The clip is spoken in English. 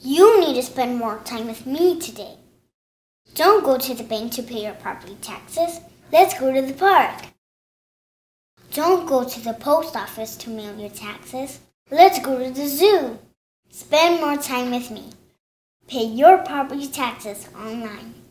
You need to spend more time with me today. Don't go to the bank to pay your property taxes. Let's go to the park. Don't go to the post office to mail your taxes. Let's go to the zoo. Spend more time with me. Pay your property taxes online.